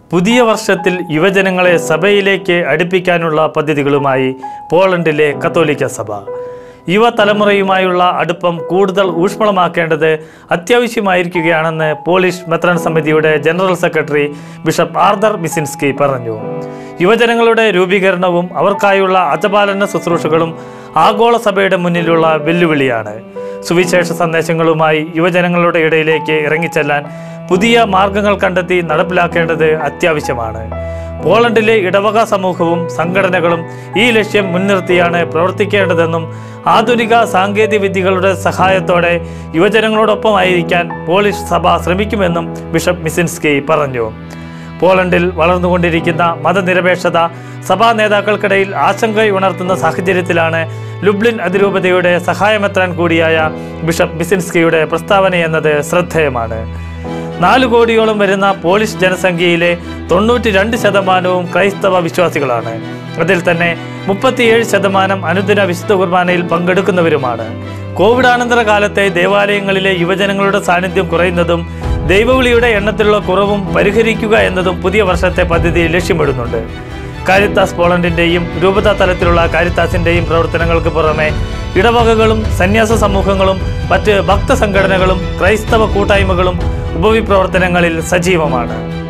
പുതിയ വർഷത്തിൽ യുവജനങ്ങളെ സഭയിലേക്ക് അടുപ്പിക്കാനുള്ള പദ്ധതികളുമായി പോളണ്ടിലെ കത്തോലിക്ക സഭ. യുവതലമുറയുമായുള്ള അടുപ്പം കൂടുതൽ ഊഷ്മളമാക്കേണ്ടത് അത്യാവശ്യമായിരിക്കുകയാണെന്ന് പോളിഷ് മെത്രാൻ സമിതിയുടെ general secretary bishop Artur Mizinski പറഞ്ഞു. യുവജനങ്ങളുടെ രൂപീകരണവും അവർക്കായുള്ള അജപാലന ശുശ്രൂഷകളും ആഗോള സഭയുടെ മുന്നിലുള്ള വെല്ലുവിളിയാണ്. സുവിശേഷ സന്ദേശങ്ങളുമായി യുവജനങ്ങളുടെ ഇടയിലേക്ക് ഇറങ്ങിച്ചെല്ലാൻ പുതിയ മാർഗങ്ങൾ കണ്ടെത്തി നടപ്പിലാക്കേണ്ടത് അത്യാവശ്യമാണ്. പോളണ്ടിലെ ഇടവക സമൂഹവും സംഘടനകളും ഈ ലക്ഷ്യം മുൻനിർത്തിയാണ് പ്രവർത്തിക്കേണ്ടതെന്നും ആധുനിക സാങ്കേതിക വിദ്യകളുടെ സഹായത്തോടെ യുവജനങ്ങളോടൊപ്പമായിരിക്കാൻ പോളിഷ് സഭ ശ്രമിക്കുമെന്നും ബിഷപ്പ് മിസിൻസ്കി പറഞ്ഞു. പോളണ്ടിൽ വളർന്നുകൊണ്ടിരിക്കുന്ന മതനിരപേക്ഷത സഭാ നേതാക്കൾക്കിടയിൽ ആശങ്കയുണർത്തുന്ന സാഹചര്യത്തിലാണ് ലുബ്ലിൻ അതിരൂപതയുടെ സഹായമെത്രാൻ കൂടിയായ ബിഷപ്പ് മിസിൻസ്കിയുടെ പ്രസ്താവനയെന്നത് ശ്രദ്ധേയമാണ്. 4 കോടിയോളം വരുന്ന പോളിഷ് ജനസംഖ്യയിലെ 92% ക്രൈസ്തവ വിശ്വാസികളാണ്. അതിൽ തന്നെ 37% അനുദിന വിശുദ്ധ കുർബാനയിൽ പങ്കെടുക്കുന്നവരുമാണ്. കോവിഡാനന്തര കാലത്തെ ദേവാലയങ്ങളിലെ യുവജനങ്ങളുടെ സാന്നിധ്യം കുറയുന്നതും ദൈവവിളിയുടെ എണ്ണത്തിലുള്ള കുറവും പരിഹരിക്കുക എന്നതും പുതിയ വർഷത്തെ പദ്ധതി ലക്ഷ്യമിടുന്നുണ്ട്. കാരിത്താസ് പോളണ്ടിൻ്റെയും രൂപതാ തലത്തിലുള്ള കാരിത്താസിൻ്റെയും പ്രവർത്തനങ്ങൾക്ക് പുറമെ ഇടവകകളും സന്യാസ സമൂഹങ്ങളും മറ്റ് ഭക്തസംഘടനകളും ക്രൈസ്തവ കൂട്ടായ്മകളും ഉപവിപ്രവർത്തനങ്ങളിൽ സജീവമാണ്.